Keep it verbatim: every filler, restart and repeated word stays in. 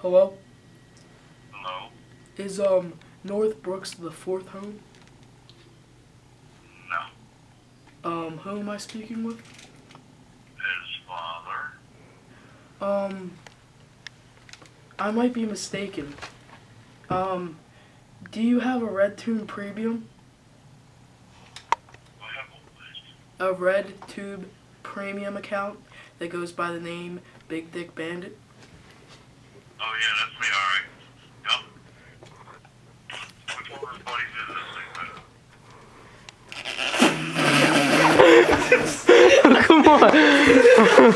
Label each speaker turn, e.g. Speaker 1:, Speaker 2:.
Speaker 1: Hello?
Speaker 2: Hello?
Speaker 1: Is, um, North Brooks the fourth home?
Speaker 2: No.
Speaker 1: Um, who am I speaking with?
Speaker 2: His father?
Speaker 1: Um, I might be mistaken. Um, do you have a RedTube Premium?
Speaker 2: I have a what?
Speaker 1: A RedTube Premium account that goes by the name Big Dick Bandit?
Speaker 2: Oh yeah, that's me, alright. Yup. Which one of his buddies is this thing, man?
Speaker 1: Come on!